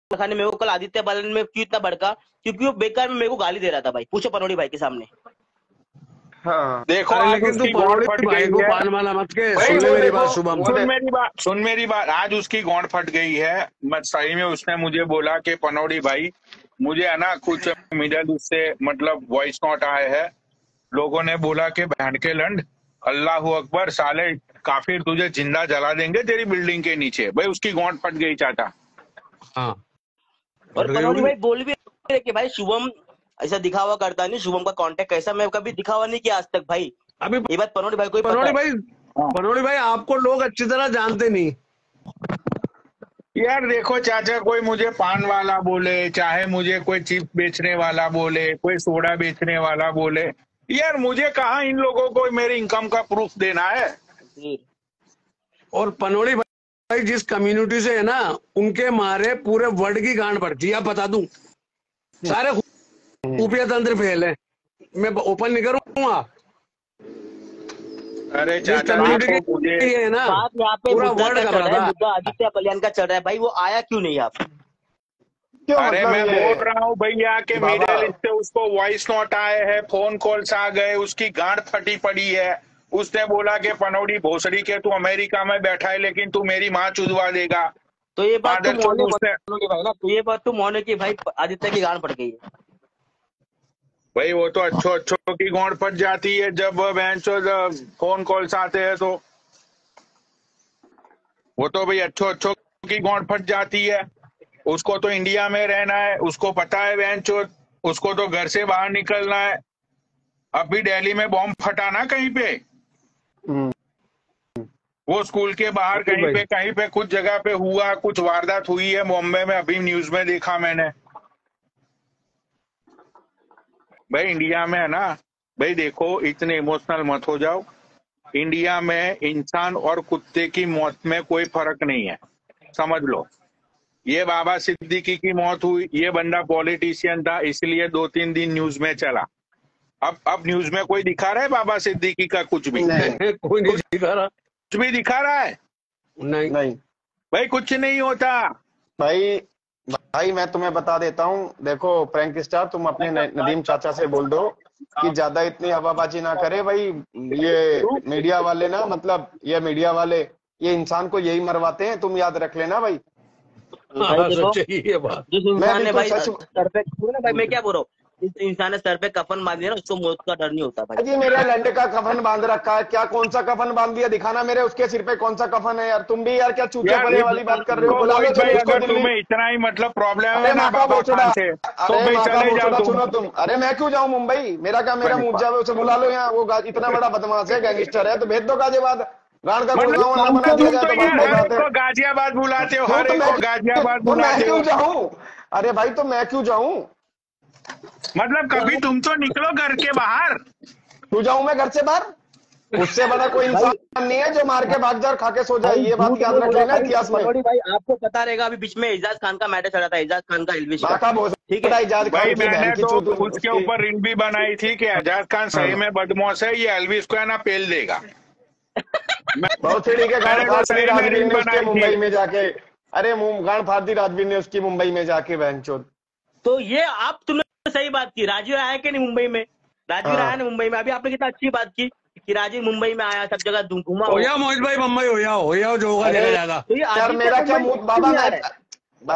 खाने मेरे को कल आदित्य बालन में क्यों इतना भड़का, क्योंकि वो बेकार में मेरे को गाली दे रहा था भाई। पूछो पनौड़ी भाई के सामने। हाँ देखो अरे आज लेकिन तू उसकी गौंड पनौड़ी फट भाई गई को है पान माला मत के, भाई। सुन ले वो मेरी देखो, बात शुभम। सुन मेरी बात, आज उसकी गौंड फट गई है। मैं सही में, उसने मुझे बोला कि पनौड़ी भाई मुझे है ना कुछ मिडल ईस्ट से मतलब वॉइस नोट आए हैं, लोगों ने बोला कि बहन के लंड, अल्लाह अकबर, साले काफिर तुझे जिंदा जला देंगे तेरी बिल्डिंग के नीचे। भाई उसकी गौंड फट गई चाचा। हाँ और पनौड़ी भाई बोल भी रहे कि भाई शुभम ऐसा दिखावा करता नहीं, शुभम का कांटेक्ट कैसा, मैं कभी दिखावा नहीं किया आज तक भाई। अभी ये बात पनौड़ी भाई को ही पता पनौड़ी है। भाई, पनौड़ी भाई आपको लोग अच्छी तरह जानते नहीं। यार देखो चाचा, कोई मुझे पान वाला बोले, चाहे मुझे कोई चिप्स बेचने वाला बोले, कोई सोडा बेचने वाला बोले, यार मुझे कहाँ इन लोगों को मेरे इनकम का प्रूफ देना है। और पनौड़ी भाई जिस कम्युनिटी से है ना, उनके मारे पूरे वर्ल्ड की गांड पड़ती है। आप बता दूं, सारे खुफिया तंत्र फेल है, मैं ओपन नहीं करूंगा। अरे जिस चाचा कम्युनिटी देखो मुझे, की है ना, बात यहाँ पे पूरा मुद्दा वर्ल्ड क्या कर चल रहा रहा है, था। मुद्दा आदित्य बलियान का चल रहा है भाई। वो आया क्यों नहीं आप? क्यों अरे मतलब मैं ये बोल रहा हूँ भैया कि बाबा, मिडिल ईस्ट से उसको वॉइस नोट आए हैं, फोन कॉल्स आ गए, उसकी गांड फटी पड़ी है। उसने बोला कि पनौड़ी भोसड़ी के तू अमेरिका में बैठा है लेकिन तू मेरी माँ चुदवा देगा। तो ये बात तुम मादरचोद मानो उसने, पनौड़ी भाई ना, तो ये बात तुम मानो कि भाई आदित्य की गांड पड़ गई है। भाई वो तो अच्छो अच्छो की गौंड फट जाती है जब फोन कॉल्स आते हैं तो। वो तो भाई अच्छो अच्छो की गौंड फट जाती है। उसको तो इंडिया में रहना है, उसको पता है बहनचोद, उसको तो घर से बाहर निकलना है। अब भी दिल्ली में बॉम्ब फटा ना कहीं पे, वो स्कूल के बाहर कहीं पे कुछ जगह पे हुआ, कुछ वारदात हुई है बॉम्बे में, अभी न्यूज में देखा मैंने। भाई इंडिया में है ना, भाई देखो इतने इमोशनल मत हो जाओ। इंडिया में इंसान और कुत्ते की मौत में कोई फर्क नहीं है, समझ लो। ये बाबा सिद्दीकी की मौत हुई, ये बंदा पॉलिटिशियन था इसलिए 2-3 दिन न्यूज में चला। अब न्यूज में कोई दिखा रहा है बाबा सिद्दीकी का कुछ भी? नहीं, कोई नहीं दिखा रहा। कुछ भी दिखा रहा है? नहीं नहीं भाई कुछ नहीं होता। भाई मैं तुम्हें बता देता हूँ, देखो प्रैंक स्टार, तुम अपने नदीम चाचा से बोल दो कि ज्यादा इतनी हवाबाजी ना करे भाई। ये मीडिया वाले ना, मतलब ये मीडिया वाले ये इंसान को यही मरवाते हैं, तुम याद रख लेना भाई। भाई देखो, ये बात जिस इंसान ने भाई बिल्कुल सर पे, ना भाई मैं क्या बोल रहा हूँ, जिस इंसान ने सर पे कफन बांध दिया ना, उसको मौत का डर नहीं होता भाई। जी मेरे लंड का कफन बांध रखा है क्या? कौन सा कफन बांध दिया? दिखाना मेरे उसके सिर पे कौन सा कफन है यार। तुम भी यार क्या चूचे यार पने वाली बात कर रहे हो? बुला लो भाई, उसको अगर दिल्ली। तुम्हें इतना ही मतलब प्रॉब्लम अरे है ना माँ का बाबा बोचड़ा, खान से, तो अरे भाई माँ का चले जाओ बोचड़ा, तुम। सुनो तुम। अरे मैं क्यों जाऊं मुंबई? मेरा क्या, मेरा मुंह जावे, उसे बुला लो यहाँ। वो इतना बड़ा बदमाश है, गैंगस्टर है, तो भेज दो गाजियाबाद। गाड़ का गुड़गांव ना बना दिया जाए तो यार बात हर बात एक है। को गाजियाबाद बुलाते हो, क्यों? हर तो एक को गाजियाबाद मैं बुलाते क्यों हो। जाऊं? अरे भाई तो मैं क्यों जाऊं? मतलब कभी तुम तो निकलो घर के बाहर। क्यों जाऊं मैं घर से बाहर? उससे बड़ा कोई इंसान नहीं है जो मार के भाग जाए और खा के सो जाए। ये बात याद रख लेना इतिहास में। पनौड़ी भाई आपको पता रहेगा, अभी बीच में एजाज खान का मैटर चला था, एजाज खान का एल्विश का, ठीक है इजाज भाई, खान की मैंने बहन की तो चूत उसके ऊपर रिंग भी बनाई थी कि आजाद खान सही में बदमाश है, ये एल्विस को है ना पेल देगा। बहुत सीढ़ी के गांड मैंने तो फाड़ दी सही में राजवीर रिंग ने उसके बनाई मुंबई थी। में जाके। अरे गांड फाड़ दी राजवीर ने उसकी मुंबई में जाके, बहनचोद। तो ये आप तुमने सही बात की, राजीव आया कि नहीं मुंबई में? राजवीर आया ना मुंबई में। अभी आपने कितना अच्छी बात की कि राजीव मुंबई में आया, सब जगह घुमा हो जाओ मोहित भाई, मुंबई हो जाओ जो होगा देखा जाएगा। तो ये यार आदित्य मेरा क्या मुंबई मुंह बाबा, क्यों आ मैं रहा है?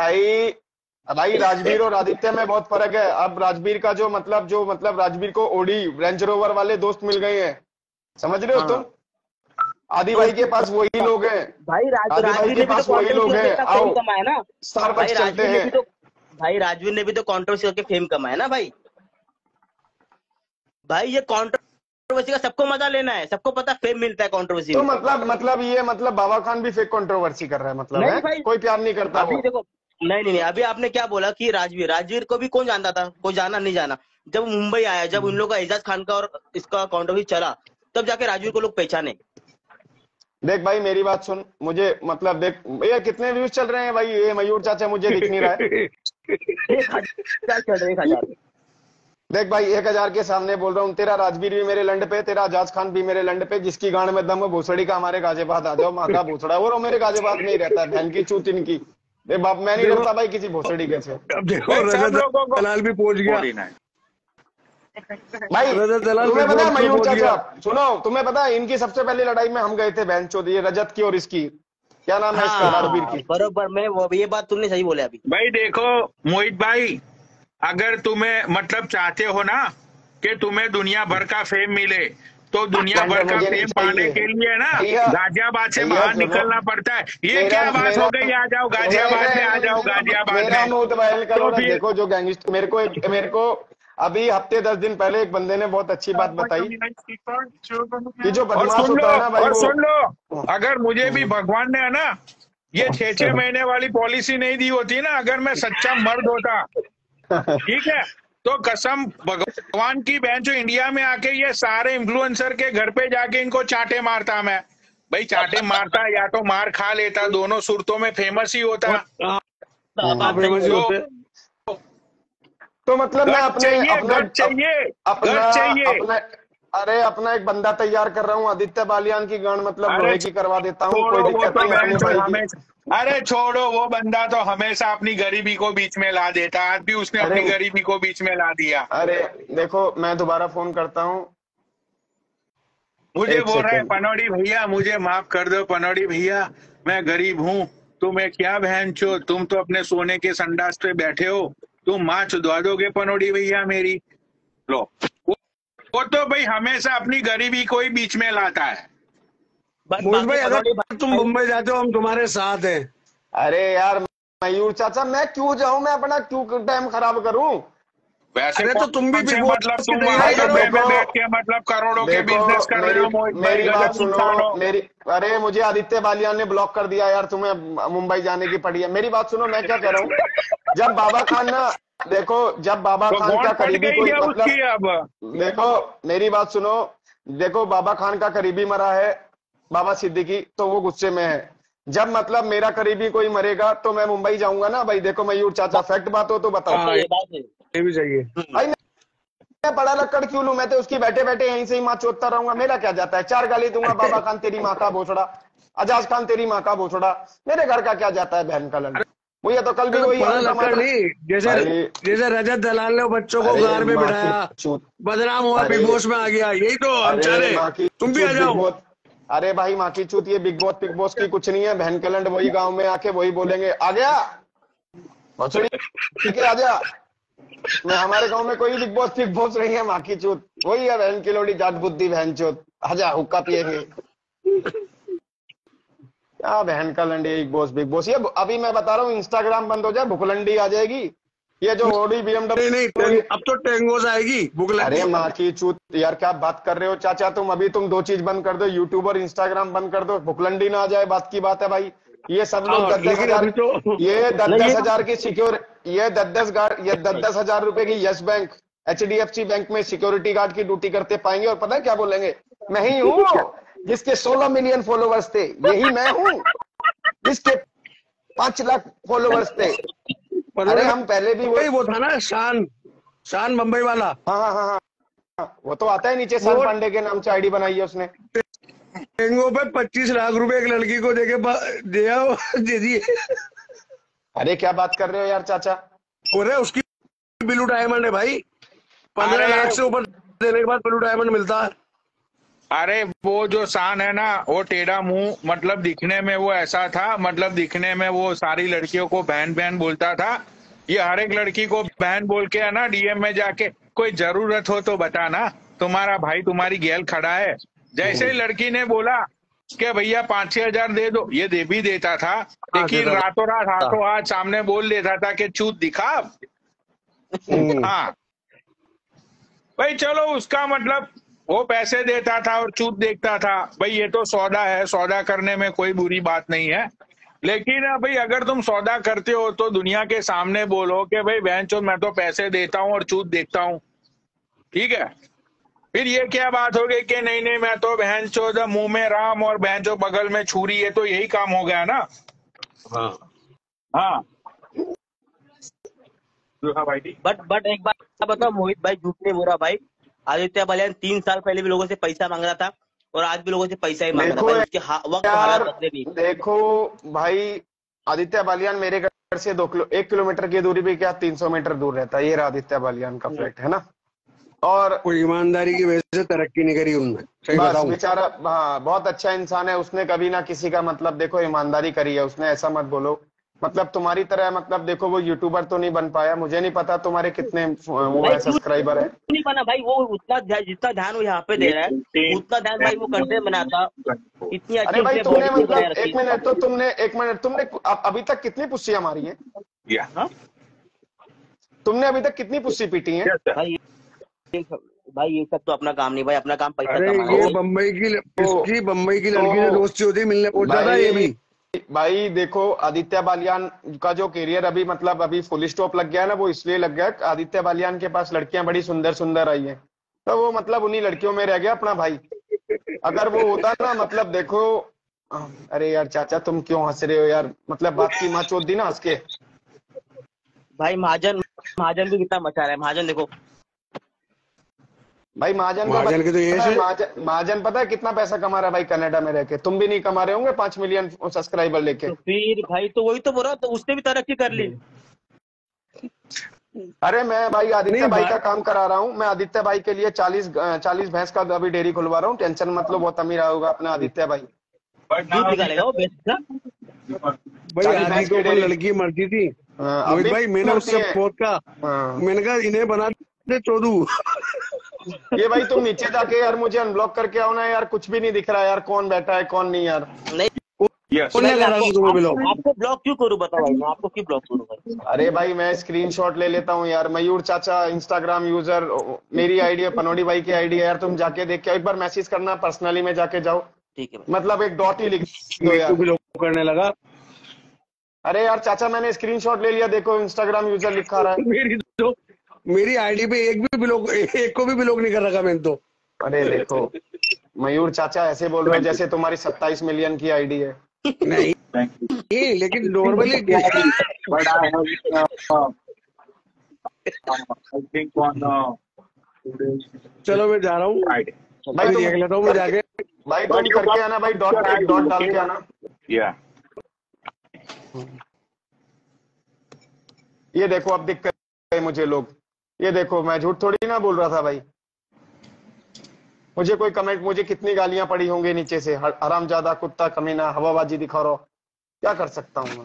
भाई राजवीर और आदित्य में बहुत फर्क है। अब राजवीर का जो मतलब राजवीर को ओडी रेंज रोवर वाले दोस्त मिल गए हैं, समझ रहे हो तुम? आदि भाई के पास वही लोग हैं भाई आदि भाई राजवीर के ने भी पास तो वही लोग हैं। कॉन्ट्रोवर्सी आओ कमाया ना स्टारबक्स चलते हैं। भाई राजवीर ने भी तो कॉन्ट्रोवर्सी करके फेम कमाया ना भाई। भाई ये कॉन्ट्रोवर्सी का सबको मजा लेना है, सबको पता फेम मिलता है कॉन्ट्रोवर्सी तो में। मतलब बाबा खान भी फेक कंट्रोवर्सी कर रहा है, मतलब नहीं है भाई, कोई प्यार नहीं करता अभी वो। देखो, नहीं, अभी आपने क्या बोला कि राजवीर को भी कौन जानता था? कोई जाना नहीं जाना। जब मुंबई आया, जब उन लोगों का एजाज खान का और इसका कॉन्ट्रोवर्सी चला, तब जाके राजवीर को लोग पहचाने। देख भाई मेरी बात सुन, मुझे मतलब देख ये कितने व्यूज चल रहे हैं भाई, ये मयूर चाचा मुझे दिख नहीं रहा है। 1,000 चल रहे, 1,000। देख भाई 1,000 के सामने बोल रहा हूँ, तेरा राजवीर भी मेरे लंड पे, तेरा आजाद खान भी मेरे लंड पे। जिसकी गांड में दम है भोसड़ी का, हमारे गाजियाबाद आ जाओ। माँ का भोसड़ा वो मेरे गाजियाबाद में ही रहता है, बहन की चूत इनकी। बाप मैं नहीं डरता भाई किसी भोसड़ी के से। अब देखो भाई सब रजत लोगों को दलाल भी पहुंच गया। 49 भाई रजत दलाल तुम्हें बिग पता है बॉस में मयूर पहुंच चाचा, गया। सुनो तुम्हें पता है इनकी सबसे पहली लड़ाई में हम गए थे बहन चोद, ये रजत की और इसकी क्या नाम है इसका, रणबीर हाँ की। बरोबर, मैं वो ये बात तुमने सही बोले अभी। भाई देखो मोहित भाई, अगर तुम्हें मतलब चाहते हो ना कि तुम्हें दुनिया भर का फेम मिले, तो दुनिया भर का मुझे नहीं फेम पाने चाहिए। के लिए ना भैया, गाजियाबाद से भैया बाहर सुनो, निकलना पड़ता है। ये मेरा क्या बात मेरा हो गई, आ जाओ गाजियाबाद में, आ जाओ गाजियाबाद मेरा में। मुतबाइल तो करो ना। फिर देखो जो गैंगस्टर मेरे को अभी हफ्ते 10 दिन पहले एक बंदे ने बहुत अच्छी बात बताई कि जो और बदमाश सुन लो, होता है ना भाई और वो। सुन लो, अगर मुझे भी भगवान ने है ना ये 6-6 महीने वाली पॉलिसी नहीं दी होती ना, अगर मैं सच्चा मर्द होता, ठीक है, तो कसम भगवान की बहन जो इंडिया में आके ये सारे इन्फ्लुएंसर के घर पे जाके इनको चाटे मारता मैं। भाई चाटे मारता या तो मार खा लेता, दोनों सूरतों में फेमस ही होता। हाँ, बात सही फेमस ही है। होते। तो मतलब मैं गट चाहिए, अपना गट चाहिए, अपना गट चाहिए। अपना अरे अपना एक बंदा तैयार कर रहा हूँ, आदित्य बालियान की गांड मतलब अरे लोहे की करवा देता हूँ, कोई छोड़ो वो दिक्कत तो नहीं अपने भाई की। हमेशा, अरे छोड़ो वो बंदा तो हमेशा अपनी गरीबी को बीच में ला देता, आज भी उसने अरे अपनी गरीबी को बीच में ला दिया। अरे देखो मैं दोबारा फोन करता हूँ। मुझे एक बोल रहे हैं सेकंड। पनौड़ी भैया मुझे माफ कर दो, पनौड़ी भैया मैं गरीब हूँ, तुम्हें क्या बहन चो, तुम तो अपने सोने के संडास पे बैठे हो, तुम माँ चुदवा दोगे पनौड़ी भैया मेरी। लो वो तो भाई हमेशा अपनी गरीबी को ही बीच में लाता है। बट मोहित भाई बाकी अगर पनौड़ी तुम मुंबई जाते हो हम तुम्हारे साथ हैं। अरे यार मयूर चाचा मैं क्यों जाऊं, मैं अपना क्यों टाइम खराब करूं। वैसे अरे तो तुम भी कौन से बिग बॉस मतलब की तुम तैयारी वहां करो। डब्बे में देखो- बैठ के मतलब करोड़ों के देखो बिजनेस कर रहे हो मोहित भाई, मेरी बात गजब इंसान सुनो हो। मेरी। अरे मुझे आदित्य बालियान ने ब्लॉक कर दिया यार, तुम्हें मुंबई जाने की पड़ी है। मेरी बात सुनो मैं क्या कह रहा हूँ, जब बाबा खान ना, देखो जब बाबा तो खान गौन का फट करीबी गई कोई है मतलब, उसकी अब। देखो मेरी बात सुनो, देखो बाबा खान का करीबी मरा है बाबा सिद्दीकी, तो वो गुस्से में है। जब मतलब मेरा करीबी कोई मरेगा तो मैं मुंबई जाऊंगा ना भाई। देखो मयूर चाचा फैक्ट बात हो तो बताओ हाँ ये बात है। ये भी चाहिए। भाई, मैं बड़ा लक्कड़ क्यों लूं, मैं तो उसकी बैठे बैठे यहीं से ही माँ चोतता रहूंगा, मेरा क्या जाता है। 4 गाली दूंगा, बाबा खान तेरी माँ का भोसड़ा, अजाज खान तेरी माँ का भोसड़ा, मेरे घर का क्या जाता है बहन का लड़। मुझे तो कल भी वही बड़ा आलू लक्कड़ टमाटर। नहीं, जैसे भाई, जैसे रजत दलाल ने बच्चों को अरे कार में माँ की बिठाया, चूत, बदनाम हुआ, अरे- बिग बॉस में आ गया, यही तो हम चाह अरे रहे। माँ की तुम भी आ चूत जाओ। Bigg Boss. अरे भाई माँ की चूत, ये बिग बॉस की कुछ नहीं है, बहन के लंड वही गांव में आके वही बोलेंगे आ गया भोसड़ी, ठीक है आ जा। मैं हमारे गांव में कोई बिग बॉस नहीं है, माँ की चूत वही है, बहन की लोड़ी जाट बुद्धि बहन चूत, आजा हुक्का पिएंगे। क्या बहन का लंडी बिग बॉस ये अभी मैं बता रहा हूँ, इंस्टाग्राम बंद हो जाए भुखलंडी आ जाएगी। ये जो ओडी नहीं BMW, नहीं अब तो टेंगोज आएगी, भूख अरे लगी। माँ की चूत यार क्या बात कर रहे हो चाचा तुम। अभी तुम 2 चीज बंद कर दो, यूट्यूब और इंस्टाग्राम बंद कर दो, भुखलंडी ना आ जाए बात की बात है भाई। ये सब लोग हाँ, 10-10 लेकिन हजार, अभी तो ये 10-10 हजार की ये 10-10 हजार रुपए की यस बैंक HDFC बैंक में सिक्योरिटी गार्ड की ड्यूटी करते पाएंगे, और पता है क्या बोलेंगे, मैं ही हूँ जिसके 16 मिलियन फॉलोवर्स थे, यही मैं हूँ जिसके 5 लाख फॉलोवर्स थे। अरे हम पहले भी वो था ना शान मुंबई वाला। हाँ हाँ हाँ, वो तो आता है नीचे, सान पांडे के नाम से आईडी बनाई है उसने। टेंगो पे 25 लाख रुपए एक लड़की को दे दिए। अरे क्या बात कर रहे हो यार चाचा। अरे उसकी ब्लू डायमंड है भाई, 15 अरे- लाख से ऊपर देने के बाद ब्लू डायमंड मिलता है। अरे वो जो शान है ना, वो टेढ़ा मुंह, मतलब दिखने में वो ऐसा था, मतलब दिखने में वो सारी लड़कियों को बहन बहन बोलता था। ये हर एक लड़की को बहन बोल के है ना डीएम में जाके, कोई जरूरत हो तो बता ना, तुम्हारा भाई तुम्हारी गैल खड़ा है। जैसे ही लड़की ने बोला कि भैया 5-6 हजार दे दो, ये दे भी देता था, लेकिन देता था। रातों रात हाथों हाथ सामने बोल देता था कि चूत दिखा। हाँ भाई चलो, उसका मतलब वो पैसे देता था और चूत देखता था। भाई ये तो सौदा है, सौदा करने में कोई बुरी बात नहीं है, लेकिन भाई अगर तुम सौदा करते हो तो दुनिया के सामने बोलो कि भाई बहन चोद मैं तो पैसे देता हूँ और चूत देखता हूँ, ठीक है। फिर ये क्या बात हो गई कि नहीं नहीं मैं तो बहन चोद मुंह में राम और बहन चो बगल में छुरी है, तो यही काम हो गया ना। हाँ बट एक बात बताओ मोहित भाई, झूठ नहीं बोल रहा भाई। आदित्य बलियान 3 साल पहले भी लोगों से पैसा मांग रहा था और आज भी लोगों से पैसा ही मांग रहा है भाई। उसके वक्त हालात बदले भी। देखो भाई आदित्य बालियान मेरे घर से 1 किलोमीटर की दूरी पे क्या 300 मीटर दूर रहता है। ये रहा आदित्य बालियान का फ्लैट, है ना। और कोई ईमानदारी की वजह से तरक्की नहीं करी उनने, सही बस बताऊं। बेचारा, हाँ बहुत अच्छा इंसान है। उसने कभी ना किसी का मतलब देखो ईमानदारी करी है उसने, ऐसा मत बोलो। मतलब तुम्हारी तरह मतलब देखो वो यूट्यूबर तो नहीं बन पाया। मुझे नहीं पता तुम्हारे कितने वो भाई है क्यों सब्सक्राइबर है। नहीं बना भाई, वो उतना जितना ध्यान वो यहाँ पे दे रहा है उतना ध्यान भाई वो कंटेंट बनाता। इतनी अरे अच्छी भाई उसने तुमने बॉडी बनाया मतलब रखी। एक मिनट तुमने अभी तक कितनी पुस्सियां मारी है? हाँ तुमने अभी तक कितनी पुस्सी पीटी है? भाई, ये भाई ये सब तो अपना काम नहीं भाई, अपना काम पैसा अरे कमाना ये भाई। इसकी बम्बई की तो लड़की से दोस्ती होती, मिलने पहुंचा था ये भाई भी। भाई देखो आदित्य बालियान का जो करियर अभी मतलब अभी फुल स्टॉप लग गया है ना, वो इसलिए लग गया कि आदित्य बालियान के पास लड़कियां बड़ी सुंदर सुंदर आई हैं, तो वो मतलब उन्हीं लड़कियों में रह गया अपना भाई। अगर वो होता ना मतलब देखो, अरे यार चाचा तुम क्यों हंस रहे हो यार, मतलब बात की माँ चोद दी ना हंस के। भाई महाजन, महाजन भी कितना मचा रहा है महाजन, देखो। भाई महाजन को महाजन के तो ये पता है, से महाजन पता है कितना पैसा कमा रहा है भाई कनाडा में रह के? तुम भी नहीं कमा रहे होंगे 5 मिलियन सब्सक्राइबर लेके। तो फिर भाई तो वही तो बोल रहा हूं, तो उसने भी तरक्की कर ली। अरे मैं भाई आदित्य नहीं भाई का काम करा रहा हूँ। मैं आदित्य भाई के लिए 40 भैंस का अभी डेयरी खुलवा रहा हूँ। टेंशन मतलब बहुत अमीर होगा अपना आदित्य भाई। दूध निकालेगा वो बेस्ट का। भाई 40 आदि भैंस के की ऊपर डेयरी। लड़की मरती थी अब मोहित भी भाई, मैंने मरती उससे है। बहुत कहा, हाँ। मैंने कहा इन्हें बना दे चोदू। ये भाई तुम नीचे जाके यार मुझे अनब्लॉक करके आओ ना यार, कुछ भी नहीं दिख रहा यार, कौन बैठा है कौन नहीं यार। नहीं यस कौन भाई, ना मैं कर रहा आपको था तुम्हें बिलो। आपको ब्लॉक क्यों करूं बताओ भाई, मैं आपको क्यों ब्लॉक करूं भाई। अरे भाई मैं स्क्रीनशॉट ले लेता हूँ यार। मयूर चाचा इंस्टाग्राम यूजर, मेरी आईडी है, पनोड़ी भाई की आईडी है यार। तुम जाके देख के एक बार मैसेज करना, पर्सनली में जाके जाओ, ठीक है भाई। मतलब एक डॉट ही लिख दो मेरे को यार। बिलो करने लगा। अरे यार चाचा मैंने स्क्रीनशॉट ले लिया, देखो इंस्टाग्राम यूजर लिखा रहा है। मेरी आईडी पे एक को भी ब्लॉक नहीं कर रखा मैंने तो। अरे देखो मयूर चाचा ऐसे बोल रहे हो जैसे तुम्हारी 27 मिलियन की आईडी है। नहीं नहीं, लेकिन normally but I have I think on चलो मैं जा रहा हूँ, Friday. भाई अभी तुम देख लेता हूँ मैं जाके। भाई तुम करके आना भाई, डॉट एक डॉट डाल के आना। Yeah. ये देखो अब दिक्कत है मुझे लोग, ये देखो मैं झूठ थोड़ी ना बोल रहा था भाई। मुझे कोई कमेंट, मुझे कितनी गालियां पड़ी होंगी नीचे से, हरामजादा कुत्ता कमीना हवाबाजी दिखा रहा हो, क्या कर सकता हूँ मैं।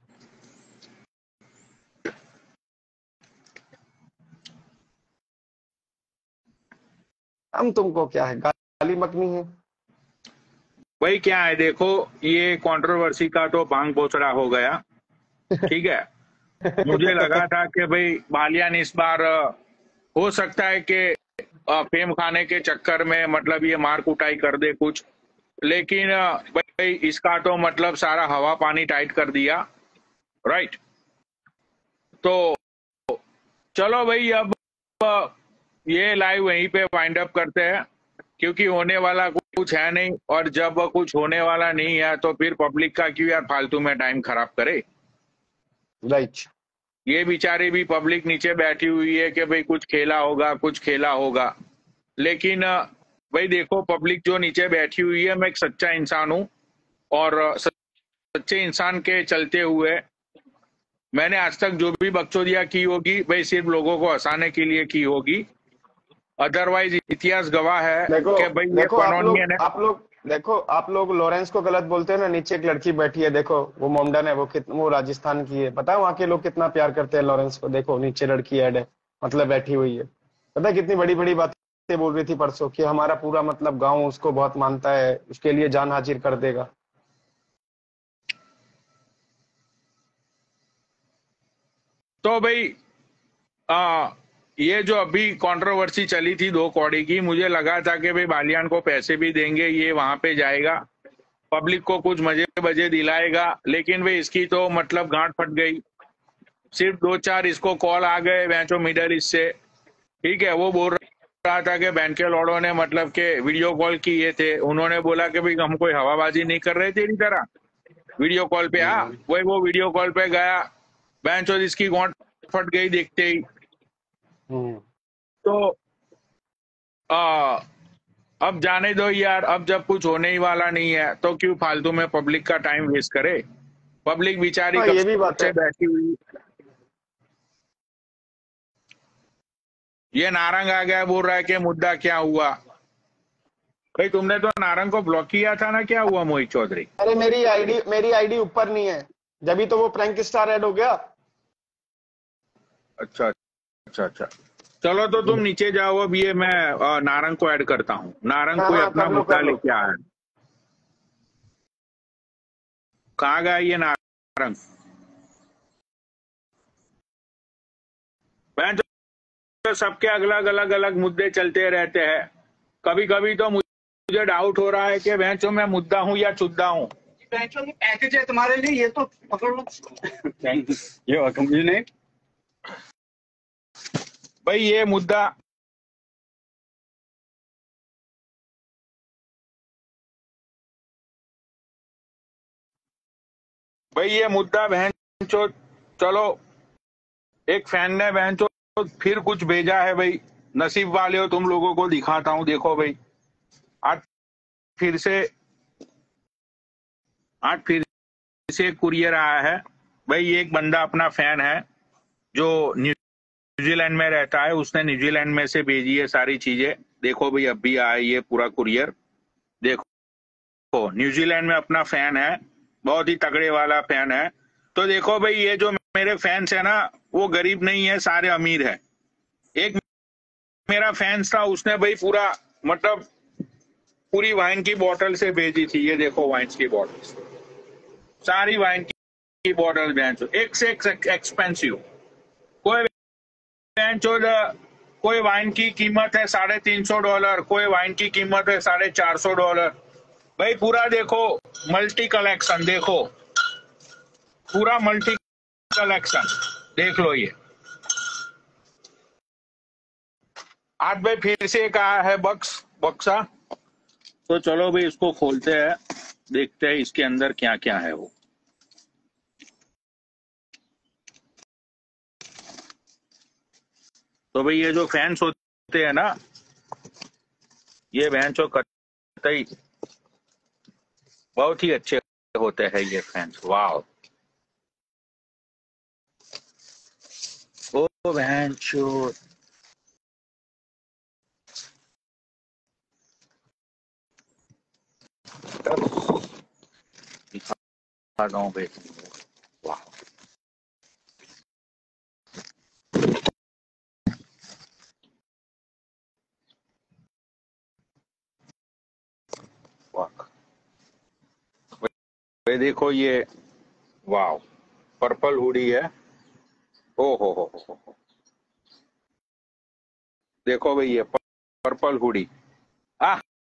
हम तुमको क्या है, गाली मकनी है। वही क्या है देखो, ये कंट्रोवर्सी का तो भांग पोछड़ा हो गया, ठीक है। मुझे लगा था कि भाई बालियान इस बार हो सकता है कि फेम खाने के चक्कर में मतलब ये मार कुटाई कर दे कुछ, लेकिन भाई इसका तो मतलब सारा हवा पानी टाइट कर दिया, राइट। तो चलो भाई अब ये लाइव वहीं पे वाइंड अप करते हैं, क्योंकि होने वाला कुछ है नहीं, और जब कुछ होने वाला नहीं है तो फिर पब्लिक का क्यों यार फालतू में टाइम खराब करे। राइट। ये बेचारी भी पब्लिक नीचे बैठी हुई है कि भाई कुछ खेला होगा कुछ खेला होगा, लेकिन भाई देखो पब्लिक जो नीचे बैठी हुई है, मैं एक सच्चा इंसान हूं, और सच्चे इंसान के चलते हुए मैंने आज तक जो भी बकचोदियां की होगी भाई सिर्फ लोगों को हंसाने के लिए की होगी। अदरवाइज इतिहास गवाह है देखो कि भाई ये देखो पनोनिया ने आप लोग लॉरेंस को गलत बोलते हैं ना। नीचे एक लड़की बैठी है देखो, वो मोमडन है, वो राजस्थान की है। पता है वहां के लोग कितना प्यार करते हैं लॉरेंस को। देखो नीचे लड़की ऐड है, मतलब बैठी हुई है। पता है कितनी बड़ी बड़ी बातें बोल रही थी परसों कि हमारा पूरा मतलब गाँव उसको बहुत मानता है, उसके लिए जान हाजिर कर देगा। तो भाई ये जो अभी कंट्रोवर्सी चली थी 2 कौड़ी की, मुझे लगा था कि भाई बालियान को पैसे भी देंगे, ये वहां पे जाएगा, पब्लिक को कुछ मजे बजे दिलाएगा, लेकिन भाई इसकी तो मतलब गांठ फट गई। सिर्फ 2-4 इसको कॉल आ गए वेंचो मिडल ईस्ट से, ठीक है। वो बोल रहा था कि बैंक के लॉर्डों ने मतलब के वीडियो कॉल किए थे, उन्होंने बोला कि भाई हम कोई हवाबाजी नहीं कर रहे तेरी तरह, वीडियो कॉल पे आ। वही वो वीडियो कॉल पे गया, बेंचो इसकी गांठ फट गई देखते ही। तो अब जाने दो यार, अब जब कुछ होने ही वाला नहीं है तो क्यों फालतू में पब्लिक का टाइम वेस्ट करे। पब्लिक बेचारी हाँ, कब ये भी बात से है। बैठी हुई। ये नारंग आ गया, बोल रहा है कि मुद्दा क्या हुआ। भाई तुमने तो नारंग को ब्लॉक किया था ना, क्या हुआ मोहित चौधरी? अरे मेरी आईडी ऊपर नहीं है, जब तो वो प्रैंक स्टार ऐड हो गया। अच्छा अच्छा अच्छा, चलो तो तुम नीचे जाओ, अब ये मैं नारंग को ऐड करता हूँ। नारंग हाँ कोई हाँ, अपना कर लो मुद्दा कर लो। लेके आया है। कहाँ गया ये नारंग? मैं तो सबके अलग अलग अलग मुद्दे चलते रहते हैं। कभी कभी तो मुझे डाउट हो रहा है कि भैंसो मैं मुद्दा हूँ या चुद्दा हूँ। पैकेज है तुम्हारे लिए, ये तो पकड़ लो। ये कंपनी ने भाई ये मुद्दा, भाई ये मुद्दा भैंसो, चलो एक फैन ने भैंसो फिर कुछ भेजा है भाई। नसीब वाले हो तुम, लोगों को दिखाता हूँ। देखो भाई, आज फिर से आज फिर से कुरियर आया है। भाई ये एक बंदा अपना फैन है जो न्यूजीलैंड में रहता है, उसने न्यूजीलैंड में से भेजी है सारी चीजें। देखो भाई, अब भी आया ये पूरा कुरियर। देखो न्यूजीलैंड में अपना फैन है, बहुत ही तगड़े वाला फैन है। तो देखो भाई, ये जो मेरे फैंस है ना, वो गरीब नहीं है, सारे अमीर है। एक मेरा फैंस था, उसने भाई पूरा मतलब पूरी वाइन की बोतल से भेजी थी। ये देखो वाइन की बोतल, सारी वाइन की बोतल बेंचो, एक से एक एक्सपेंसिव। कोई बेंचो, कोई वाइन की कीमत है $350, कोई वाइन की कीमत है $450। भाई पूरा देखो, मल्टी कलेक्शन। देखो पूरा मल्टी कलेक्शन, देख लो ये। आज भाई फिर से कहा है बक्सा। तो चलो भाई इसको खोलते हैं, देखते हैं इसके अंदर क्या क्या है वो। तो भाई ये जो फैंस होते हैं ना, ये भैंसो कतई बहुत ही अच्छे होते हैं ये फैंस। वाह, ओ भैंसो। दिखा रहा हूँ भाई। वाह, वाह भाई, देखो ये, वाह, पर्पल हुडी है। ओ हो। देखो भाई ये पर्पल हुडी। आ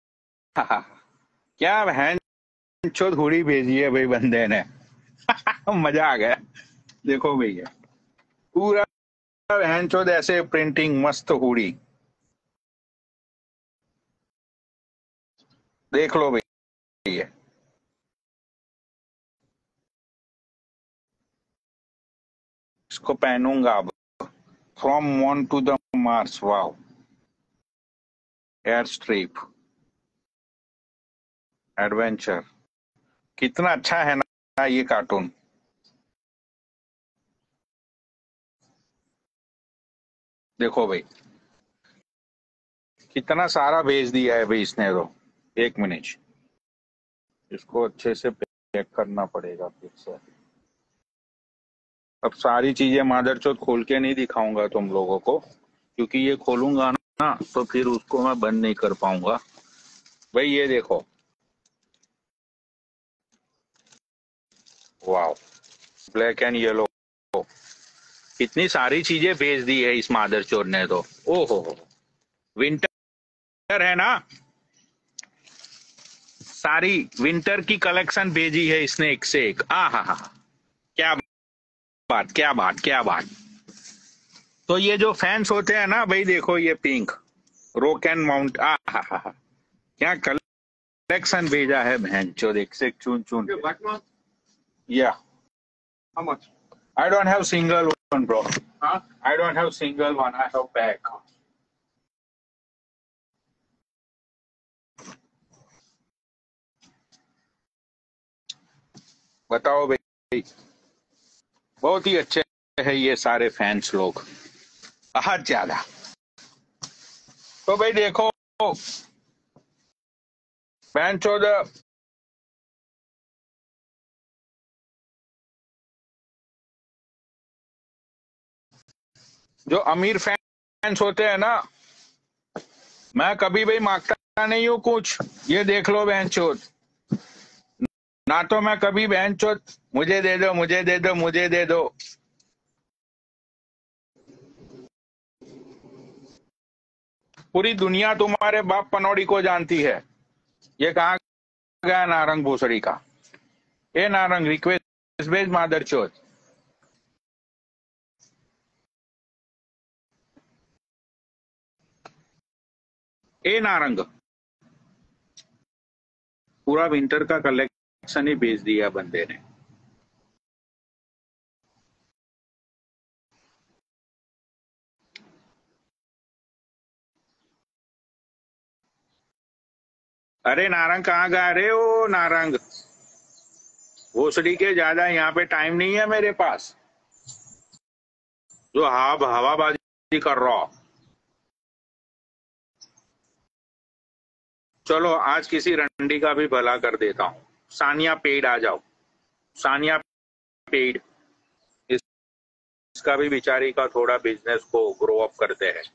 क्या भैंचोद हुडी भेजी है भाई बंदे ने। मजा आ गया। देखो भैया, पूरा भैंचोद ऐसे प्रिंटिंग मस्त हुडी। देख लो भाई ये, इसको पहनूंगा अब। From moon to the Mars, wow, air strip adventure. कितना अच्छा है ना ये कार्टून। देखो भाई, कितना सारा भेज दिया है भाई इसने तो। एक मिनट, इसको अच्छे से पैक करना पड़ेगा फिर से। अब सारी चीजें मादरचोद खोल के नहीं दिखाऊंगा तुम लोगों को, क्योंकि ये खोलूंगा ना तो फिर उसको मैं बंद नहीं कर पाऊंगा। भाई ये देखो, वाओ, ब्लैक एंड येलो। कितनी सारी चीजें भेज दी है इस मादरचोद ने तो। ओहो, विंटर है ना, सारी विंटर की कलेक्शन भेजी है इसने एक से एक। आ हा, क्या बात, क्या बात, क्या बात। तो ये जो फैंस होते हैं ना भाई, देखो ये पिंक रॉक एंड माउंट, आ हा, क्या कलेक्शन भेजा है भैंचो, देख से चुन चुन। या how much? I don't have single one bro, I don't have single one, I have pack. बताओ भाई बहुत ही अच्छे है ये सारे फैंस लोग, बहुत ज्यादा। तो भाई देखो, बहन चौदह जो अमीर फैंस होते हैं ना, मैं कभी भाई मांगता नहीं हूँ कुछ, ये देख लो बहन चोद, ना तो मैं कभी बहन चोद मुझे दे दो मुझे दे दो मुझे दे दो। पूरी दुनिया तुम्हारे बाप पनौड़ी को जानती है। ये कहाँ गया नारंग भूसड़ी का? ए नारंग, रिक्वेस्ट भेज मादर चोद। ए नारंग, पूरा विंटर का कलेक्शन ही भेज दिया बंदे ने। अरे नारंग कहाँ गया रे? ओ नारंग भोसड़ी के, ज्यादा यहाँ पे टाइम नहीं है मेरे पास जो हवाबाजी कर रहा हो। चलो आज किसी रंडी का भी भला कर देता हूँ। सानिया पेड आ जाओ, सानिया पेड, इसका भी बेचारी का थोड़ा बिजनेस को ग्रो अप करते हैं।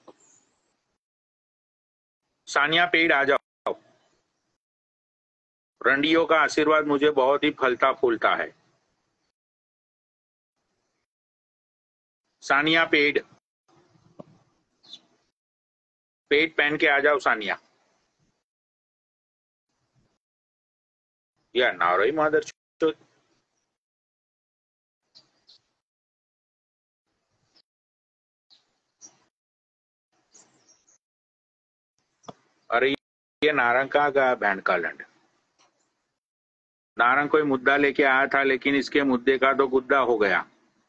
सानिया पेड आ जाओ, रंडियों का आशीर्वाद मुझे बहुत ही फलता फूलता है। सानिया पेड, पेड पहन के आ जाओ सानिया। या नारई मादर चोद। अरे ये नारंग कहाँ गया बहन का लंड? नारंग कोई मुद्दा लेके आया था, लेकिन इसके मुद्दे का तो गुद्दा हो गया।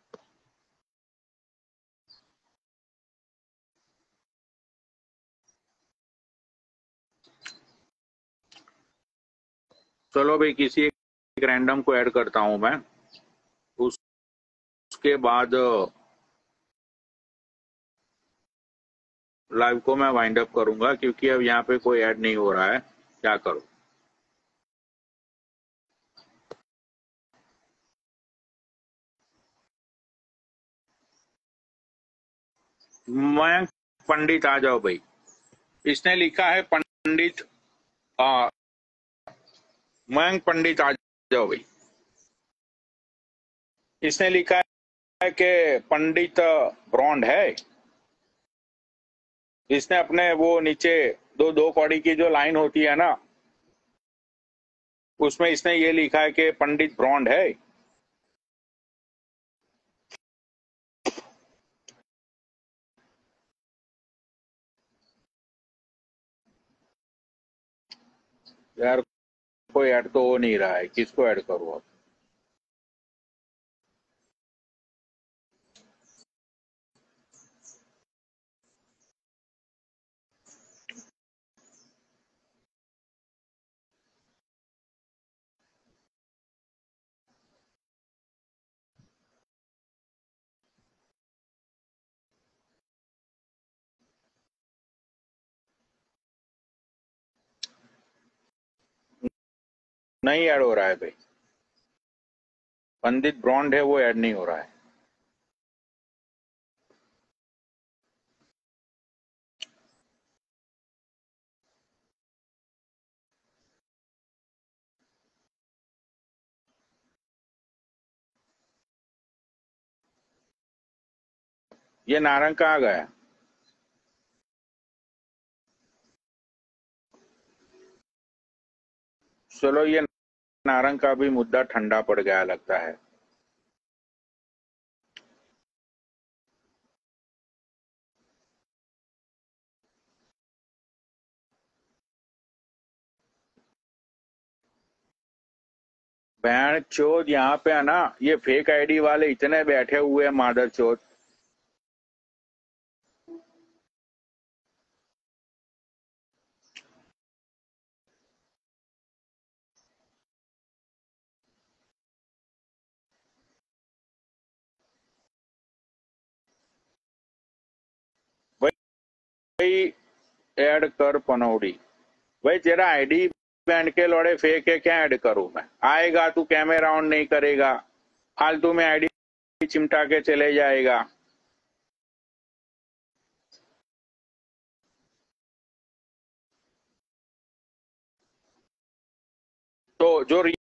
चलो भाई किसी एक रैंडम को ऐड करता हूं मैं, उसके बाद लाइव को मैं वाइंड अप करूंगा, क्योंकि अब यहाँ पे कोई ऐड नहीं हो रहा है। क्या करूं? मयंक पंडित आ जाओ भाई। इसने लिखा है पंडित, मयंक पंडित आ जाओ भाई। इसने लिखा है कि पंडित ब्रॉन्ड है। इसने अपने वो नीचे दो दो कौड़ी की जो लाइन होती है ना, उसमें इसने ये लिखा है कि पंडित ब्रॉन्ड है। यार कोई ऐड तो हो नहीं रहा है, किसको ऐड करूं अब? नहीं ऐड हो रहा है भाई। पंडित ब्रॉन्ड है वो ऐड नहीं हो रहा है। ये नारंग कहाँ गया? चलो ये नारंग का भी मुद्दा ठंडा पड़ गया लगता है। बैंड चोद, यहाँ पे है ना ये फेक आईडी वाले इतने बैठे हुए हैं मादर चोद। भाई ऐड कर पनौड़ी। भाई तेरा आईडी बैंड के लौड़े फेक है, क्या ऐड करूं मैं? आएगा तू कैमरा ऑन नहीं करेगा, फालतू में आईडी चिमटा के चले जाएगा। तो जो